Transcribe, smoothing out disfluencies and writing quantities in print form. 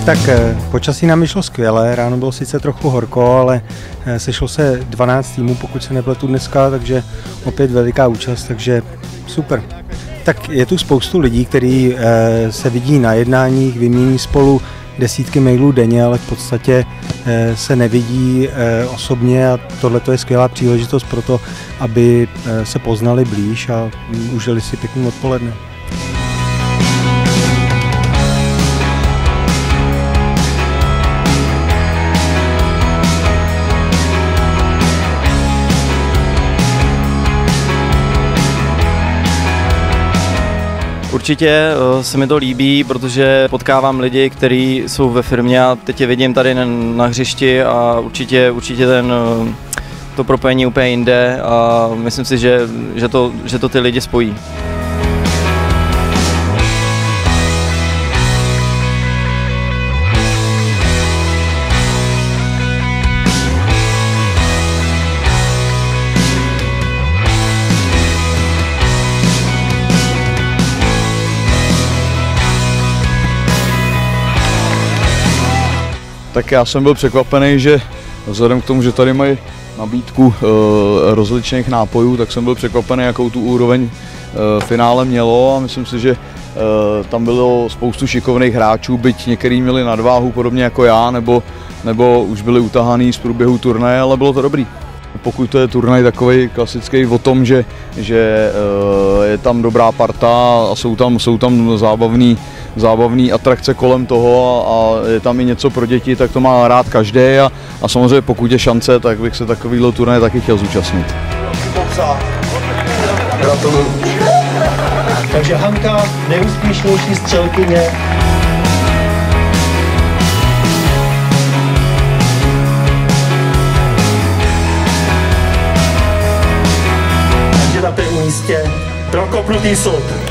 Tak počasí nám vyšlo skvěle, ráno bylo sice trochu horko, ale sešlo se 12 týmů, pokud se nepletu dneska, takže opět veliká účast, takže super. Tak je tu spoustu lidí, kteří se vidí na jednáních, vymění spolu desítky mailů denně, ale v podstatě se nevidí osobně a tohle je skvělá příležitost pro to, aby se poznali blíž a užili si pěkný odpoledne. Určitě se mi to líbí, protože potkávám lidi, kteří jsou ve firmě a teď je vidím tady na hřišti a určitě to propojení úplně jinde a myslím si, že to ty lidi spojí. Tak já jsem byl překvapený, že vzhledem k tomu, že tady mají nabídku rozličných nápojů, tak jsem byl překvapený, jakou tu úroveň finále mělo a myslím si, že tam bylo spoustu šikovných hráčů, byť některý měli nadváhu podobně jako já, nebo už byli utahaný z průběhu turnaje, ale bylo to dobrý. Pokud to je turnaj takový klasický o tom, že je tam dobrá parta a jsou tam zábavné atrakce kolem toho a je tam i něco pro děti, tak to má rád každý a samozřejmě pokud je šance, tak bych se takovýhle turnaj taky chtěl zúčastnit. Gratuluju. Takže Hanka, nejúspěšnější střelkyně. Takže na prvním místě prokopnutý sud.